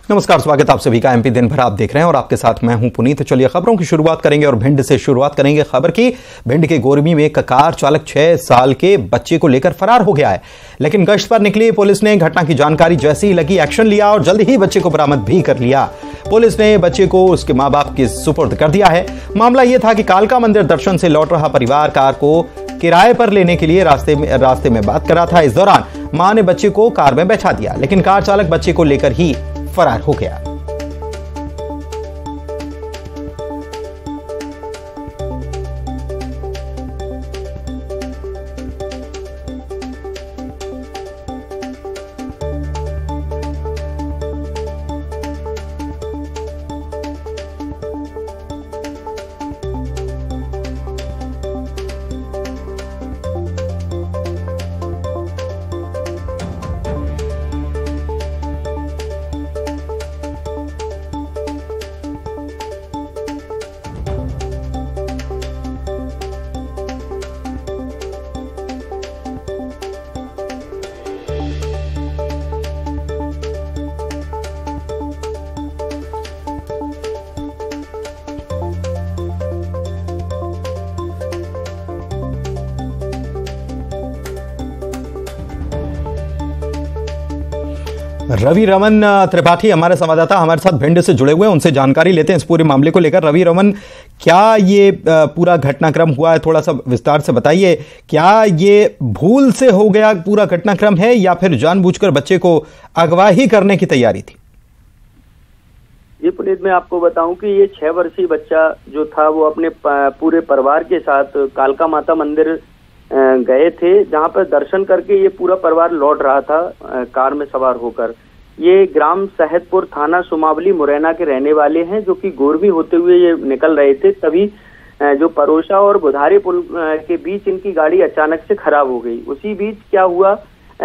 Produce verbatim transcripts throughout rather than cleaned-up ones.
नमस्कार, स्वागत आप सभी का एमपी दिन भर आप देख रहे हैं और आपके साथ मैं हूं पुनीत। चलिए खबरों की शुरुआत करेंगे और भिंड से शुरुआत करेंगे। खबर की, भिंड के गोरमी में एक कार चालक छह साल के बच्चे को लेकर फरार हो गया है, लेकिन गश्त पर निकली पुलिस ने घटना की जानकारी जैसे ही लगी एक्शन लिया और जल्द ही बच्चे को बरामद भी कर लिया। पुलिस ने बच्चे को उसके मां बाप के सुपुर्द कर दिया है। मामला यह था कि कालका मंदिर दर्शन से लौट रहा परिवार कार को किराए पर लेने के लिए रास्ते में रास्ते में बात कर रहा था। इस दौरान मां ने बच्चे को कार में बैठा दिया, लेकिन कार चालक बच्चे को लेकर ही फरार हो गया। रवि रमन त्रिपाठी हमारे संवाददाता हमारे साथ भिंड से जुड़े हुए हैं, उनसे जानकारी लेते हैं इस पूरे मामले को लेकर। रवि रमन, क्या ये पूरा घटनाक्रम हुआ है, थोड़ा सा विस्तार से बताइए। क्या ये भूल से हो गया पूरा घटनाक्रम है या फिर जानबूझकर बच्चे को अगवा ही करने की तैयारी थी? ये पुनीत, मैं आपको बताऊं कि ये छह वर्षीय बच्चा जो था वो अपने पूरे परिवार के साथ कालका माता मंदिर गए थे, जहां पर दर्शन करके ये पूरा परिवार लौट रहा था कार में सवार होकर। ये ग्राम सहदपुर, थाना सुमावली, मुरैना के रहने वाले हैं, जो कि गोरमी होते हुए ये निकल रहे थे। तभी जो परोसा और बुधारे पुल के बीच इनकी गाड़ी अचानक से खराब हो गई। उसी बीच क्या हुआ,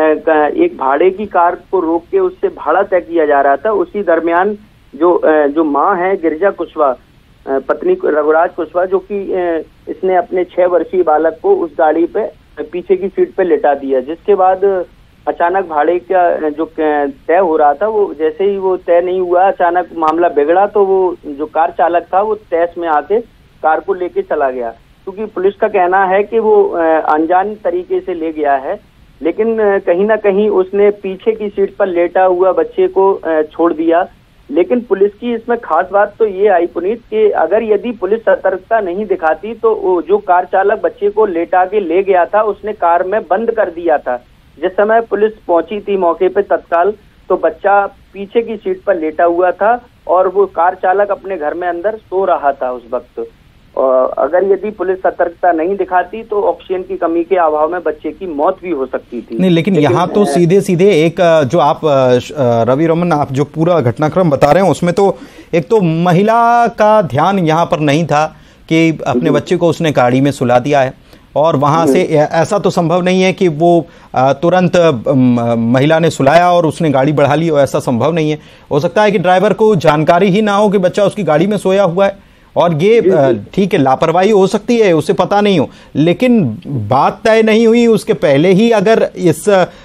एक भाड़े की कार को रोक के उससे भाड़ा तय किया जा रहा था। उसी दरमियान जो जो माँ है गिरिजा कुशवाहा, पत्नी रघुराज कुशवाहा, जो कि इसने अपने छह वर्षीय बालक को उस गाड़ी पे पीछे की सीट पे लेटा दिया, जिसके बाद अचानक भाड़े का जो तय हो रहा था वो जैसे ही वो तय नहीं हुआ, अचानक मामला बिगड़ा। तो वो जो कार चालक था वो तैस में आके कार को लेके चला गया, क्योंकि पुलिस का कहना है कि वो अनजान तरीके से ले गया है, लेकिन कहीं ना कहीं उसने पीछे की सीट पर लेटा हुआ बच्चे को छोड़ दिया। लेकिन पुलिस की इसमें खास बात तो ये आई पुनीत कि अगर यदि पुलिस सतर्कता नहीं दिखाती तो वो जो कार चालक बच्चे को लेटा के ले गया था उसने कार में बंद कर दिया था। जिस समय पुलिस पहुंची थी मौके पे तत्काल, तो बच्चा पीछे की सीट पर लेटा हुआ था और वो कार चालक अपने घर में अंदर सो रहा था उस वक्त। और अगर यदि पुलिस सतर्कता नहीं दिखाती तो ऑक्सीजन की कमी के अभाव में बच्चे की मौत भी हो सकती थी। नहीं, लेकिन, लेकिन यहाँ तो सीधे सीधे एक जो आप रवि रमन आप जो पूरा घटनाक्रम बता रहे हैं उसमें तो एक तो महिला का ध्यान यहाँ पर नहीं था कि अपने बच्चे को उसने गाड़ी में सुला दिया है, और वहां से ऐसा तो संभव नहीं है कि वो तुरंत महिला ने सुलाया और उसने गाड़ी बढ़ा ली, ऐसा संभव नहीं है। हो सकता है कि ड्राइवर को जानकारी ही ना हो कि बच्चा उसकी गाड़ी में सोया हुआ है, और ये ठीक है लापरवाही हो सकती है, उसे पता नहीं हो, लेकिन बात तय नहीं हुई उसके पहले ही अगर इस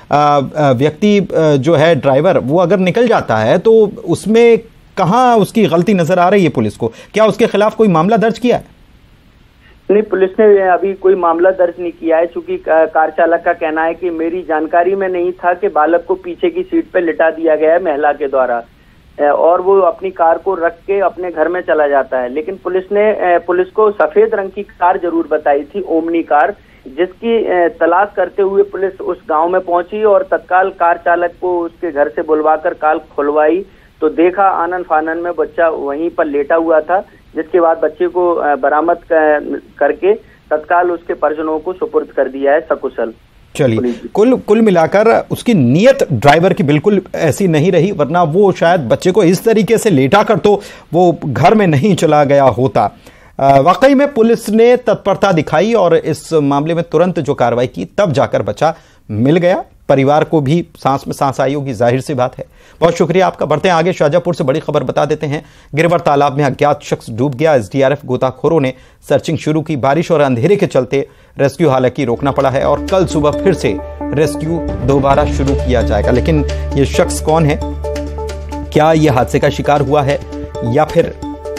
व्यक्ति जो है ड्राइवर वो अगर निकल जाता है तो उसमें कहाँ उसकी गलती नजर आ रही है पुलिस को? क्या उसके खिलाफ कोई मामला दर्ज किया है? नहीं, पुलिस ने अभी कोई मामला दर्ज नहीं किया है, क्योंकि कार चालक का कहना है कि मेरी जानकारी में नहीं था कि बालक को पीछे की सीट पर लिटा दिया गया है महिला के द्वारा, और वो अपनी कार को रख के अपने घर में चला जाता है। लेकिन पुलिस ने पुलिस को सफेद रंग की कार जरूर बताई थी, ओमनी कार, जिसकी तलाश करते हुए पुलिस उस गांव में पहुंची और तत्काल कार चालक को उसके घर से बुलवाकर कार खुलवाई तो देखा आनन फानन में बच्चा वहीं पर लेटा हुआ था, जिसके बाद बच्चे को बरामद करके तत्काल उसके परिजनों को सुपुर्द कर दिया है सकुशल। चलिए, कुल कुल मिलाकर उसकी नीयत ड्राइवर की बिल्कुल ऐसी नहीं रही, वरना वो शायद बच्चे को इस तरीके से लेटा कर तो वो घर में नहीं चला गया होता। वाकई में पुलिस ने तत्परता दिखाई और इस मामले में तुरंत जो कार्रवाई की, तब जाकर बच्चा मिल गया। परिवार को भी सांस में सांस आई होगी, जाहिर सी बात है। बहुत शुक्रिया आपका। बढ़ते हैं आगे, शाहजहांपुर से बड़ी खबर बता देते हैं। गिरवर तालाब में अज्ञात शख्स डूब गया। एसडीआरएफ गोताखोरों ने सर्चिंग शुरू की। बारिश और अंधेरे के चलते रेस्क्यू हालांकि रोकना पड़ा है और कल सुबह फिर से रेस्क्यू दोबारा शुरू किया जाएगा। लेकिन ये शख्स कौन है, क्या यह हादसे का शिकार हुआ है या फिर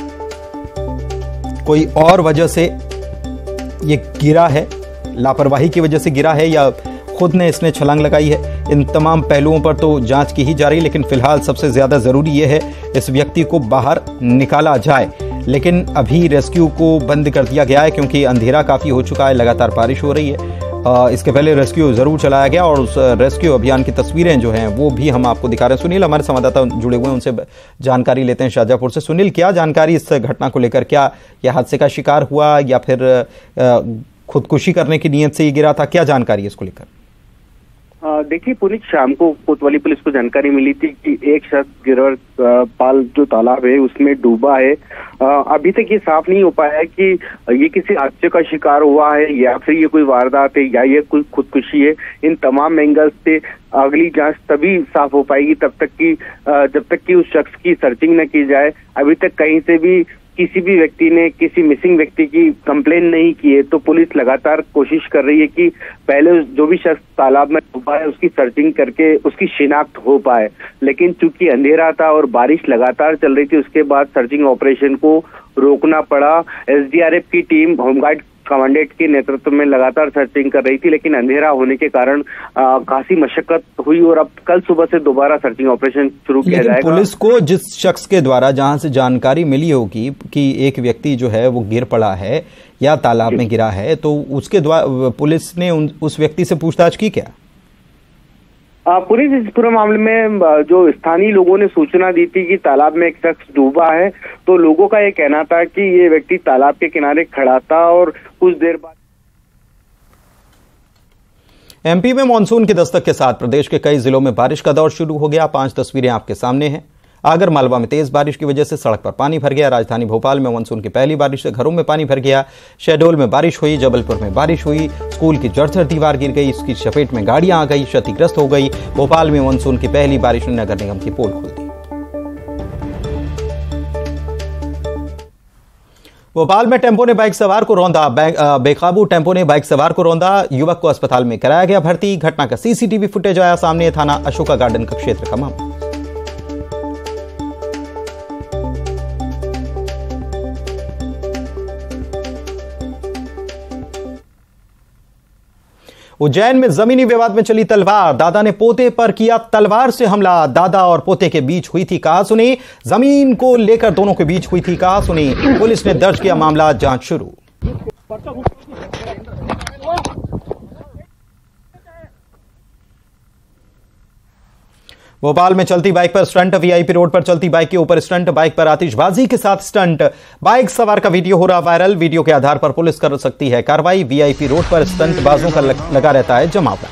कोई और वजह से ये गिरा है, लापरवाही की वजह से गिरा है या खुद ने इसने छलांग लगाई है, इन तमाम पहलुओं पर तो जांच की ही जा रही है। लेकिन फिलहाल सबसे ज्यादा जरूरी यह है इस व्यक्ति को बाहर निकाला जाए। लेकिन अभी रेस्क्यू को बंद कर दिया गया है क्योंकि अंधेरा काफी हो चुका है, लगातार बारिश हो रही है। इसके पहले रेस्क्यू जरूर चलाया गया और उस रेस्क्यू अभियान की तस्वीरें जो हैं वो भी हम आपको दिखा रहे हैं। सुनील हमारे संवाददाता जुड़े हुए हैं, उनसे जानकारी लेते हैं शाहजहांपुर से। सुनील, क्या जानकारी इस घटना को लेकर, क्या यह हादसे का शिकार हुआ या फिर खुदकुशी करने की नीयत से ये गिरा था, क्या जानकारी है इसको लेकर? देखिए पुलिस शाम को कोतवाली पुलिस को जानकारी मिली थी कि एक शख्स गिरवर पाल जो तालाब है उसमें डूबा है। अभी तक ये साफ नहीं हो पाया है कि ये किसी हादसे का शिकार हुआ है या फिर ये कोई वारदात है या ये कोई खुदकुशी है। इन तमाम एंगल्स से अगली जांच तभी साफ हो पाएगी तब तक कि जब तक कि उस शख्स की सर्चिंग न की जाए। अभी तक कहीं से भी किसी भी व्यक्ति ने किसी मिसिंग व्यक्ति की कंप्लेन नहीं की है, तो पुलिस लगातार कोशिश कर रही है कि पहले जो भी शख्स तालाब में डूबा है उसकी सर्चिंग करके उसकी शिनाख्त हो पाए। लेकिन चूंकि अंधेरा था और बारिश लगातार चल रही थी, उसके बाद सर्चिंग ऑपरेशन को रोकना पड़ा। एसडीआरएफ की टीम होमगार्ड कमांडेंट के नेतृत्व में लगातार सर्चिंग कर रही थी, लेकिन अंधेरा होने के कारण काफी मशक्कत हुई और अब कल सुबह से दोबारा सर्चिंग ऑपरेशन शुरू किया जाएगा। पुलिस को जिस शख्स के द्वारा जहां से जानकारी मिली होगी कि एक व्यक्ति जो है वो गिर पड़ा है या तालाब में गिरा है, तो उसके द्वारा पुलिस ने उस व्यक्ति से पूछताछ की क्या? पुलिस इस पूरे मामले में जो स्थानीय लोगों ने सूचना दी थी कि तालाब में एक शख्स डूबा है, तो लोगों का ये कहना था कि ये व्यक्ति तालाब के किनारे खड़ा था और कुछ देर बाद एमपी में मानसून की दस्तक के साथ प्रदेश के कई जिलों में बारिश का दौर शुरू हो गया। पांच तस्वीरें आपके सामने हैं। आगर मालवा में तेज बारिश की वजह से सड़क पर पानी भर गया। राजधानी भोपाल में मानसून की पहली बारिश से घरों में पानी भर गया। शहडोल में बारिश हुई, जबलपुर में बारिश हुई, स्कूल की जर्जर दीवार गिर गई, इसकी चपेट में गाड़ियां आ गई, क्षतिग्रस्त हो गई। भोपाल में मानसून की पहली बारिश ने नगर निगम की पोल खोल दी। भोपाल में टेम्पो ने बाइक सवार को रौंदा। बेकाबू टेम्पो ने बाइक सवार को रौंदा। युवक को अस्पताल में कराया गया भर्ती। घटना का सीसीटीवी फुटेज आया सामने। थाना अशोका गार्डन का क्षेत्र का मामला। उज्जैन में जमीनी विवाद में चली तलवार। दादा ने पोते पर किया तलवार से हमला। दादा और पोते के बीच हुई थी कहा सुनी। जमीन को लेकर दोनों के बीच हुई थी कहा सुनी। पुलिस ने दर्ज किया मामला, जांच शुरू। भोपाल में चलती बाइक पर स्टंट। वीआईपी रोड पर चलती बाइक के ऊपर स्टंट। बाइक पर आतिशबाजी के साथ स्टंट। बाइक सवार का वीडियो हो रहा वायरल। वीडियो के आधार पर पुलिस कर सकती है कार्रवाई। वीआईपी रोड पर स्टंट बाजों का लगा रहता है जमावड़ा।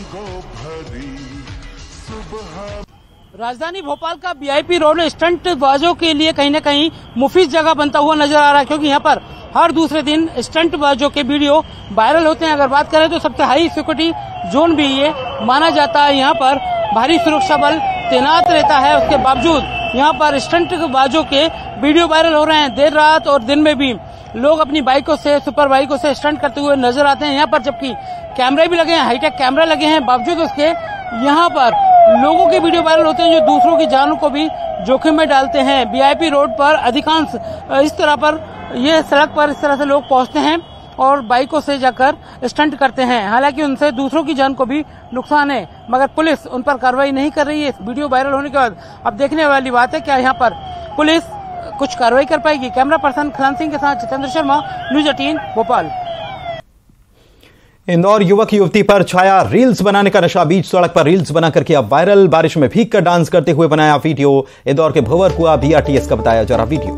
राजधानी भोपाल का वीआईपी रोड स्टंट बाजों के लिए कहीं न कहीं मुफीद जगह बनता हुआ नजर आ रहा है, क्योंकि यहाँ पर हर दूसरे दिन स्टंट बाजों के वीडियो वायरल होते हैं। अगर बात करें तो सबसे हाई सिक्योरिटी जोन भी ये माना जाता है। यहाँ पर भारी सुरक्षा बल तैनात रहता है, उसके बावजूद यहाँ पर स्टंट बाजों के वीडियो वायरल हो रहे हैं। देर रात और दिन में भी लोग अपनी बाइकों से, सुपर बाइकों से स्टंट करते हुए नजर आते हैं। यहाँ पर जबकि कैमरे भी लगे हैं, हाईटेक कैमरा लगे हैं, बावजूद उसके यहाँ पर लोगों के वीडियो वायरल होते हैं जो दूसरों की जानों को भी जोखिम में डालते हैं। वीआईपी रोड पर अधिकांश इस तरह पर ये सड़क पर इस तरह से लोग पहुंचते हैं और बाइकों से जाकर स्टंट करते हैं। हालांकि उनसे दूसरों की जान को भी नुकसान है, मगर पुलिस उन पर कार्रवाई नहीं कर रही है। वीडियो वायरल होने के बाद अब देखने वाली बात है क्या यहाँ पर पुलिस कुछ कार्रवाई कर पाएगी। कैमरा पर्सन खलान सिंह के साथ जितेंद्र शर्मा, न्यूज एटीन भोपाल। इंदौर युवक युवती पर छाया रील्स बनाने का नशा। बीच सड़क पर रील्स बनाकर किया वायरल। बारिश में भीग कर डांस करते हुए बनाया वीडियो। इंदौर के भंवर कुआ बीआरटीएस का बताया जा रहा वीडियो।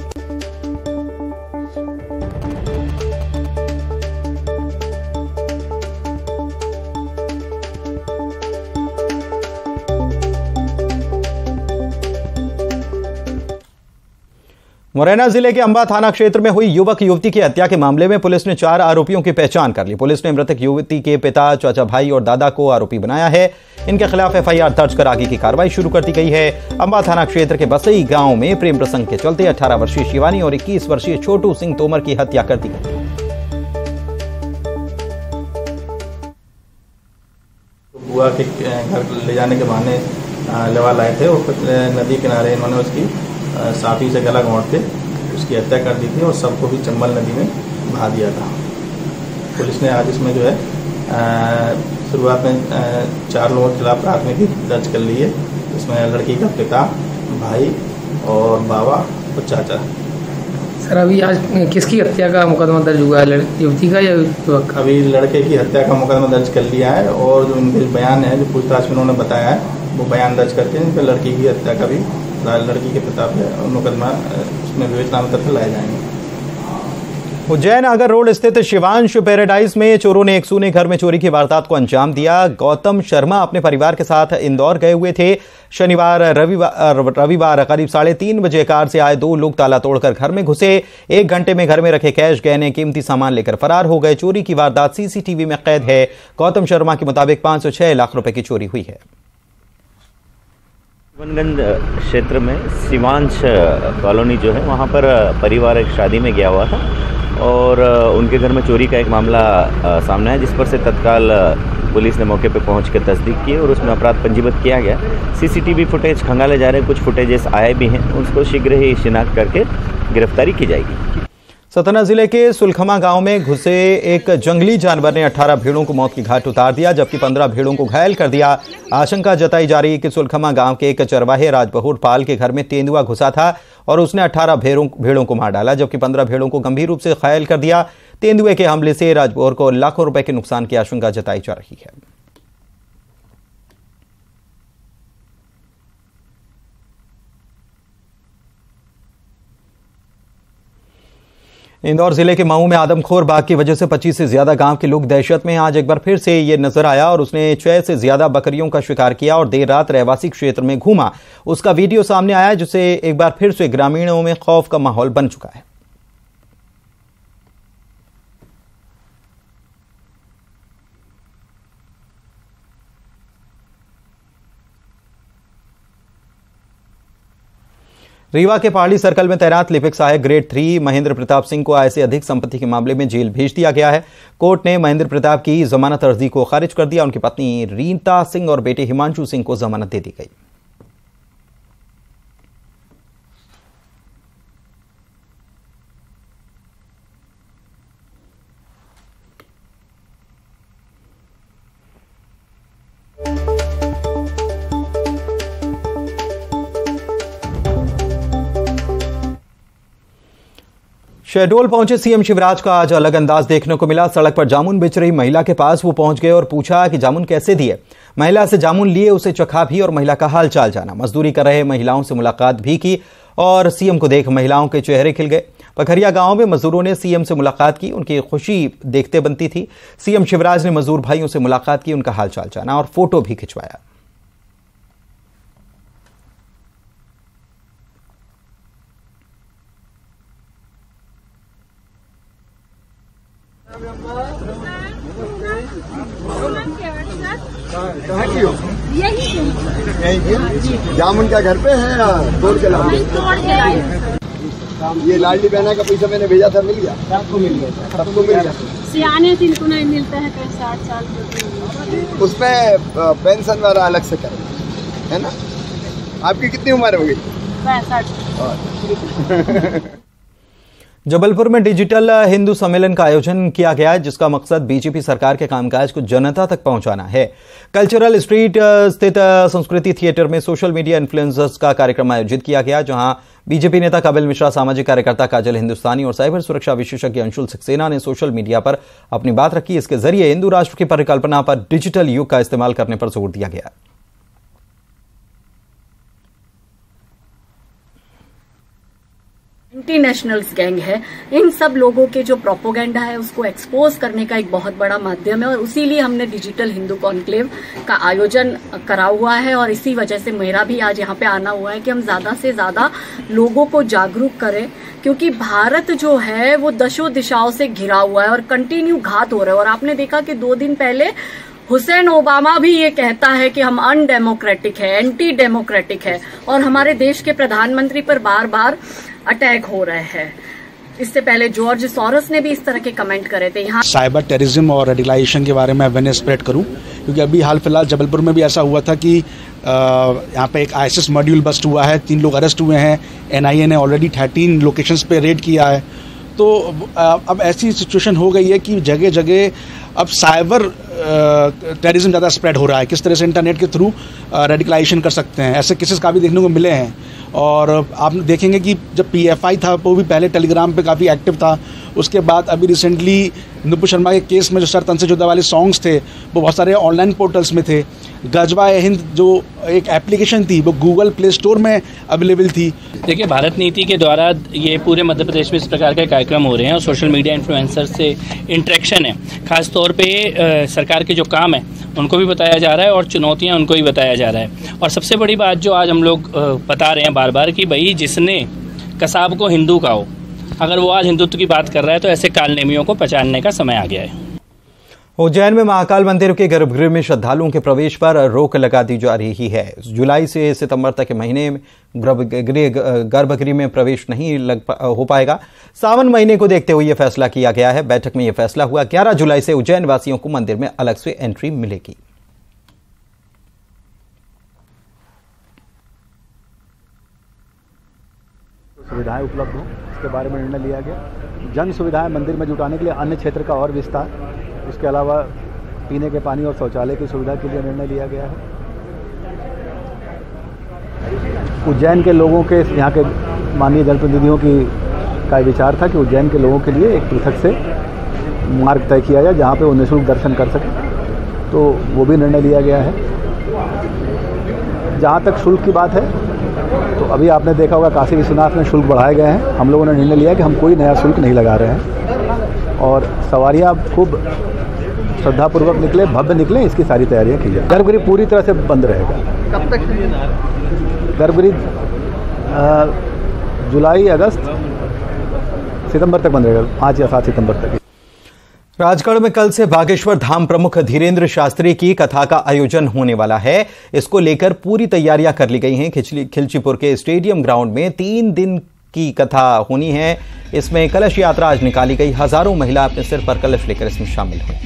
मुरैना जिले के अंबा थाना क्षेत्र में हुई युवक युवती की हत्या के मामले में पुलिस ने चार आरोपियों की पहचान कर ली। पुलिस ने मृतक युवती के पिता, चाचा भाई और दादा को आरोपी बनाया है। इनके खिलाफ एफआईआर दर्ज कर आगे की कार्रवाई शुरू कर दी गई है। अंबा थाना क्षेत्र के बसई गांव में प्रेम प्रसंग के चलते अठारह वर्षीय शिवानी और इक्कीस वर्षीय छोटू सिंह तोमर की हत्या कर दी गई। बुआ के घर ले जाने के बहाने लेवा लाए थे और नदी किनारे इन्होंने उसकी साफी से गला घोंट के उसकी हत्या कर दी थी और सबको भी चंबल नदी में बहा दिया था। पुलिस ने आज इसमें जो है शुरुआत में चार लोगों के खिलाफ प्राथमिकी दर्ज कर ली है। इसमें लड़की का पिता, भाई और बाबा और चाचा। सर अभी आज किसकी हत्या का मुकदमा दर्ज हुआ है, युवती का या युवक? अभी लड़के की हत्या का मुकदमा दर्ज कर लिया है और जो उनके बयान है, जो पूछताछ में उन्होंने बताया है, वो बयान दर्ज करके इन पर लड़की की हत्या का भी, लड़की के पिता पे मुकदमा उसमें विवेचना में तथ्य लाए जाएंगे। उज्जैन आगर रोड स्थित शिवांश पैराडाइज में चोरों ने एक सूने घर में चोरी की वारदात को अंजाम दिया। गौतम शर्मा अपने परिवार के साथ इंदौर गए हुए थे। शनिवार रविवार रविवार करीब साढ़े तीन बजे कार से आए दो लोग ताला तोड़कर घर में घुसे। एक घंटे में घर में रखे कैश, गहने, कीमती सामान लेकर फरार हो गए। चोरी की वारदात सीसीटीवी में कैद है। गौतम शर्मा के मुताबिक पांच सौ छह लाख रुपए की चोरी हुई है। बनगंज क्षेत्र में शिवांश कॉलोनी जो है, वहाँ पर परिवार एक शादी में गया हुआ था और उनके घर में चोरी का एक मामला सामने आया, जिस पर से तत्काल पुलिस ने मौके पर पहुंच कर तस्दीक की और उसमें अपराध पंजीबद्ध किया गया। सीसीटीवी फुटेज खंगाले जा रहे हैं, कुछ फुटेजेस आए भी हैं, उसको शीघ्र ही शिनाख्त करके गिरफ्तारी की जाएगी। सतना जिले के सुलखमा गांव में घुसे एक जंगली जानवर ने अठारह भेड़ों को मौत की घाट उतार दिया, जबकि पंद्रह भेड़ों को घायल कर दिया। आशंका जताई जा रही है कि सुलखमा गांव के एक चरवाहे राजबहूर पाल के घर में तेंदुआ घुसा था और उसने अठारह भेड़ों भेड़ों को मार डाला, जबकि पंद्रह भेड़ों को गंभीर रूप से घायल कर दिया। तेंदुए के हमले से राजबहूर को लाखों रुपए के नुकसान की आशंका जताई जा रही है। इंदौर जिले के मऊ में आदमखोर बाघ की वजह से पच्चीस से ज्यादा गांव के लोग दहशत में। आज एक बार फिर से ये नजर आया और उसने छह से ज्यादा बकरियों का शिकार किया और देर रात रहवासी क्षेत्र में घूमा। उसका वीडियो सामने आया, जिससे एक बार फिर से ग्रामीणों में खौफ का माहौल बन चुका है। रीवा के पहाड़ी सर्कल में तैनात लिपिक सहायक ग्रेड थ्री महेंद्र प्रताप सिंह को आय से अधिक संपत्ति के मामले में जेल भेज दिया गया है। कोर्ट ने महेंद्र प्रताप की जमानत अर्जी को खारिज कर दिया। उनकी पत्नी रीता सिंह और बेटे हिमांशु सिंह को जमानत दे दी गई। शहडोल पहुंचे सीएम शिवराज का आज अलग अंदाज देखने को मिला। सड़क पर जामुन बेच रही महिला के पास वो पहुंच गए और पूछा कि जामुन कैसे दिए। महिला से जामुन लिए, उसे चखा भी और महिला का हाल चाल जाना। मजदूरी कर रहे महिलाओं से मुलाकात भी की और सीएम को देख महिलाओं के चेहरे खिल गए। पखरिया गांव में मजदूरों ने सीएम से मुलाकात की, उनकी खुशी देखते बनती थी। सीएम शिवराज ने मजदूर भाइयों से मुलाकात की, उनका हाल चाल जाना और फोटो भी खिंचवाया। जामुन क्या घर पे है या तोड़ के लाए? ये लाडली बहना का पैसा मैंने भेजा था, मिल गया? सबको मिल गया। सबको मिल गया। सियाने जिनको नहीं मिलता है कहीं साठ साल उसमें पेंशन वाला अलग से करें, है ना? आपकी कितनी उम्र हो गई? पैंसठ। जबलपुर में डिजिटल हिंदू सम्मेलन का आयोजन किया गया, जिसका मकसद बीजेपी सरकार के कामकाज को जनता तक पहुंचाना है। कल्चरल स्ट्रीट स्थित संस्कृति थिएटर में सोशल मीडिया इन्फ्लुएंसर्स का कार्यक्रम आयोजित किया गया, जहां बीजेपी नेता कपिल मिश्रा, सामाजिक कार्यकर्ता काजल हिंदुस्तानी और साइबर सुरक्षा विशेषज्ञ अंशुल सक्सेना ने सोशल मीडिया पर अपनी बात रखी। इसके जरिए हिंदू राष्ट्र की परिकल्पना पर डिजिटल युग का इस्तेमाल करने पर जोर दिया गया। एंटी नेशनल्स गैंग है, इन सब लोगों के जो प्रोपोगेंडा है उसको एक्सपोज करने का एक बहुत बड़ा माध्यम है और इसीलिए हमने डिजिटल हिंदू कॉन्क्लेव का आयोजन करा हुआ है और इसी वजह से मेरा भी आज यहाँ पे आना हुआ है कि हम ज्यादा से ज्यादा लोगों को जागरूक करें, क्योंकि भारत जो है वो दशों दिशाओं से घिरा हुआ है और कंटिन्यू घात हो रहा है। और आपने देखा कि दो दिन पहले हुसैन ओबामा भी ये कहता है कि हम अनडेमोक्रेटिक है, एंटी डेमोक्रेटिक है और हमारे देश के प्रधानमंत्री पर बार बार अटैक हो रहे हैं। इससे पहले जॉर्ज सोरोस ने भी इस तरह के कमेंट करे थे। यहाँ साइबर टेररिज्म और रेडिकलाइजेशन के बारे में अवेयरनेस स्प्रेड करूं क्योंकि अभी हाल फिलहाल जबलपुर में भी ऐसा हुआ था कि यहाँ पे एक आईएसएस मॉड्यूल बस्ट हुआ है, तीन लोग अरेस्ट हुए हैं, एनआईए ने ऑलरेडी थर्टीन लोकेशंस पे रेड किया है। तो अब ऐसी सिचुएशन हो गई है कि जगह जगह अब साइबर टेररिज्म ज़्यादा स्प्रेड हो रहा है। किस तरह से इंटरनेट के थ्रू रेडिकलाइजेशन कर सकते हैं, ऐसे केसेस काफ़ी देखने को मिले हैं। और आप देखेंगे कि जब पीएफआई था वो भी पहले टेलीग्राम पे काफ़ी एक्टिव था, उसके बाद अभी रिसेंटली नुपुर शर्मा के केस में जो सर तन से जुदा वाले सॉन्ग्स थे वो बहुत सारे ऑनलाइन पोर्टल्स में थे। गजवा ए हिंद जो एक एप्लीकेशन थी वो गूगल प्ले स्टोर में अवेलेबल थी। देखिए, भारत नीति के द्वारा ये पूरे मध्य प्रदेश में इस प्रकार के कार्यक्रम हो रहे हैं और सोशल मीडिया इन्फ्लुएंसर से इंटरेक्शन है। खास तौर पे आ, सरकार के जो काम है उनको भी बताया जा रहा है और चुनौतियां उनको भी बताया जा रहा है। और सबसे बड़ी बात जो आज हम लोग बता रहे हैं बार बार कि भाई जिसने कसाब को हिंदू का हो, अगर वो आज हिंदुत्व की बात कर रहा है तो ऐसे कालनेमियों को पहचानने का समय आ गया है। उज्जैन में महाकाल मंदिर के गर्भगृह में श्रद्धालुओं के प्रवेश पर रोक लगा दी जा रही है। जुलाई से सितंबर तक के महीने में गर्भगृह गर्भगृह में प्रवेश नहीं लग हो पाएगा। सावन महीने को देखते हुए यह फैसला किया गया है। बैठक में यह फैसला हुआ ग्यारह जुलाई से उज्जैन वासियों को मंदिर में अलग से एंट्री मिलेगी। सुविधाएं उपलब्ध हों इसके बारे में निर्णय लिया गया। जन सुविधाएं मंदिर में जुटाने के लिए अन्य क्षेत्र का और विस्तार, उसके अलावा पीने के पानी और शौचालय की सुविधा के लिए निर्णय लिया गया है। उज्जैन के लोगों के, यहाँ के माननीय जनप्रतिनिधियों की का विचार था कि उज्जैन के लोगों के लिए एक पृथक से मार्ग तय किया जाए जहाँ पे वो निःशुल्क दर्शन कर सकें, तो वो भी निर्णय लिया गया है। जहाँ तक शुल्क की बात है तो अभी आपने देखा होगा काशी विश्वनाथ में शुल्क बढ़ाए गए हैं। हम लोगों ने निर्णय लिया कि हम कोई नया शुल्क नहीं लगा रहे हैं और सवारियाँ खूब श्रद्धापूर्वक निकले, भव्य निकले, इसकी सारी तैयारियां की जाए। गर्भगृह पूरी तरह से बंद रहेगा। कब तक? गर्भगृह जुलाई, अगस्त, सितंबर तक बंद रहेगा, पाँच या सात सितंबर तक। राजगढ़ में कल से बागेश्वर धाम प्रमुख धीरेन्द्र शास्त्री की कथा का आयोजन होने वाला है। इसको लेकर पूरी तैयारियां कर ली गई हैं। खिलचीपुर के स्टेडियम ग्राउंड में तीन दिन की कथा होनी है। इसमें कलश यात्रा आज निकाली गई। हजारों महिला अपने सिर पर कलश लेकर इसमें शामिल हुई।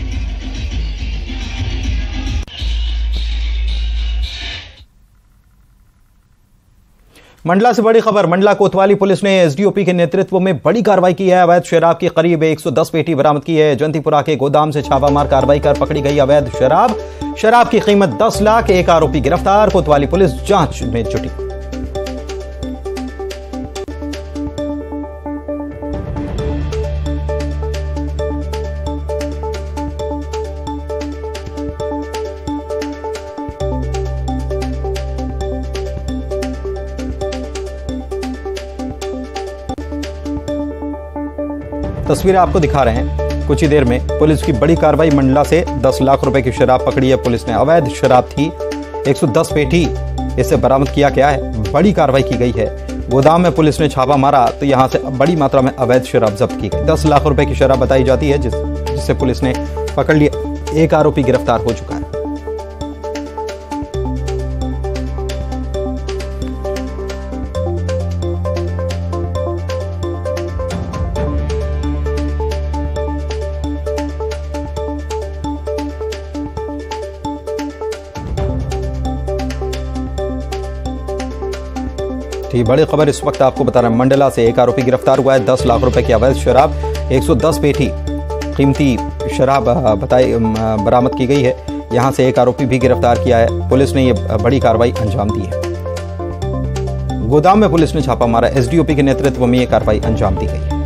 मंडला से बड़ी खबर। मंडला कोतवाली पुलिस ने एसडीओपी के नेतृत्व में बड़ी कार्रवाई की है। अवैध शराब की करीब एक सौ दस पेटी बरामद की है। जयंतीपुरा के गोदाम से छापामार कार्रवाई कर पकड़ी गई अवैध शराब। शराब की कीमत दस लाख। एक आरोपी गिरफ्तार। कोतवाली पुलिस जांच में जुटी। तस्वीरें आपको दिखा रहे हैं। कुछ ही देर में पुलिस की बड़ी कार्रवाई। मंडला से दस लाख रुपए की शराब पकड़ी है पुलिस ने। अवैध शराब थी एक सौ दस पेटी, इसे बरामद किया गया है। बड़ी कार्रवाई की गई है। गोदाम में पुलिस ने छापा मारा तो यहां से बड़ी मात्रा में अवैध शराब जब्त की गई। दस लाख रुपए की शराब बताई जाती है जिस जिससे पुलिस ने पकड़ लिया। एक आरोपी गिरफ्तार हो चुका है। बड़ी खबर इस वक्त आपको बता रहे हैं। मंडला से एक आरोपी गिरफ्तार हुआ है। दस लाख रुपए की अवैध शराब, एक सौ दस पेटी कीमती शराब बताई बरामद की गई है। यहां से एक आरोपी भी गिरफ्तार किया है। पुलिस ने यह बड़ी कार्रवाई अंजाम दी है। गोदाम में पुलिस ने छापा मारा। एसडीओपी के नेतृत्व में यह कार्रवाई अंजाम दी गई है।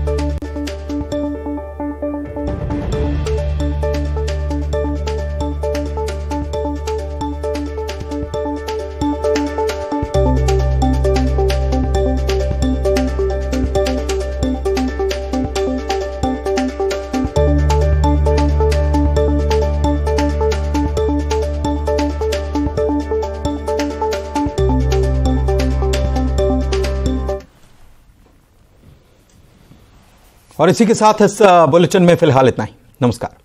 और इसी के साथ इस बुलेटिन में फिलहाल इतना ही। नमस्कार।